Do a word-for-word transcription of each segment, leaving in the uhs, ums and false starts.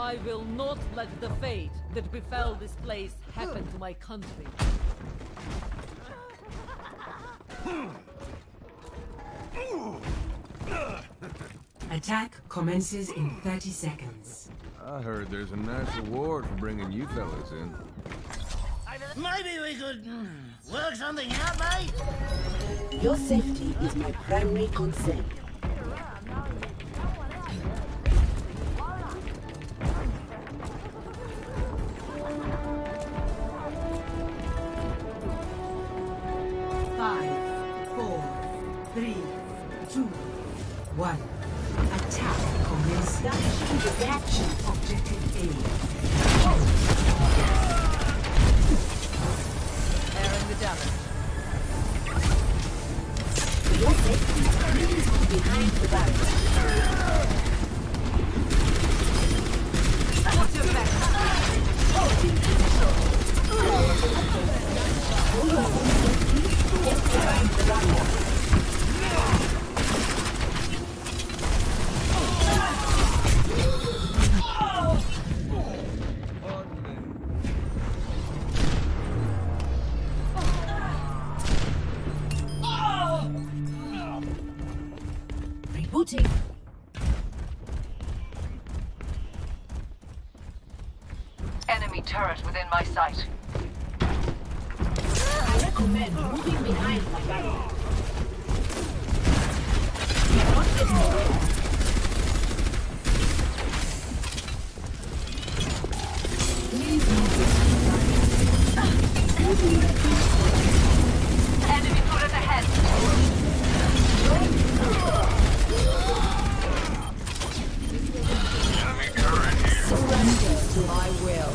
I will not let the fate that befell this place happen to my country. Attack commences in thirty seconds. I heard there's a nice reward for bringing you fellas in. Maybe we could mm, work something out, mate? Your safety is my primary concern. Five, four, three, two, one. Attack commences. Reaction objective A. Airing the damage. Your safety, please move behind the barrier. What's your back? Holding position. For your own safety, get behind the barrier. Rebooting. Enemy turret within my sight. I recommend moving behind my barrier. We are not getting away. Please move behind the barrier. Enemy turret ahead. Enemy turret here. Surrender to My will.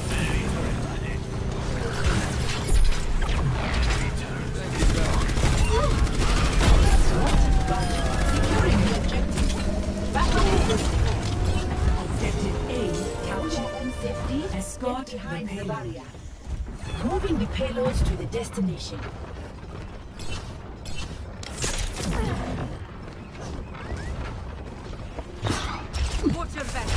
securing the objective. Back up. Objective A captured. And safety, Escort get behind the the payload. barrier. Moving the payloads to the destination. What's your back?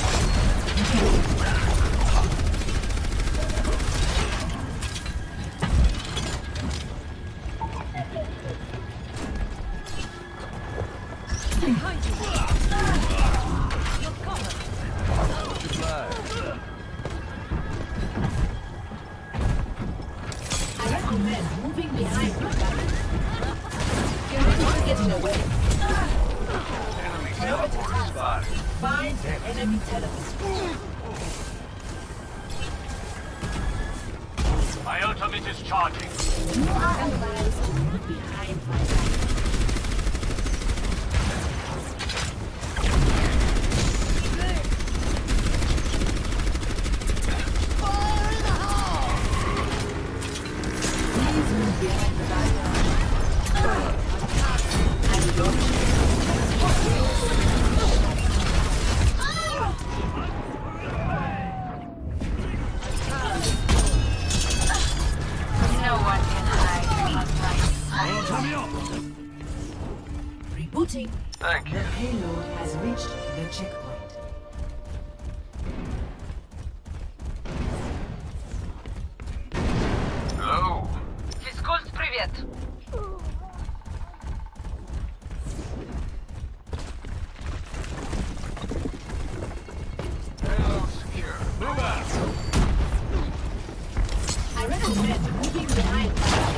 Behind you. You're covered. I recommend moving behind the barrier. You're not getting away. Enemy teleporter spotted. Find the enemy teleport. My ultimate is charging. You are advised to move behind my barrier. Please move behind the barrier. And launch. No one can hide from my sight. Rebooting. Thank you. The payload has reached the checkpoint. Hello. Физкульт, привет. Payload secure. Move out. I recommend moving behind the barrier.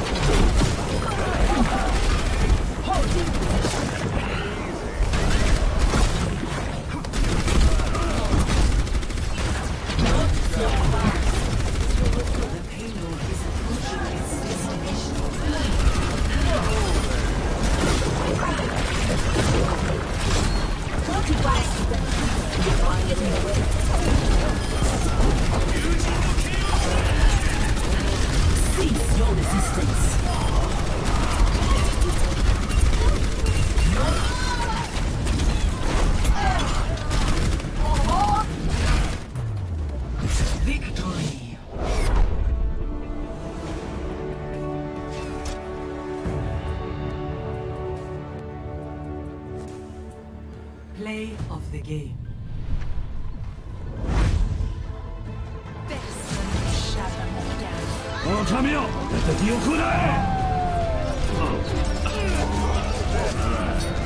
Holding position. Not so fast. The payload is approaching its destination. fortify. You're not getting away. Cease your resistance. Victory! Play of the game. Otamio, let the deal kunai!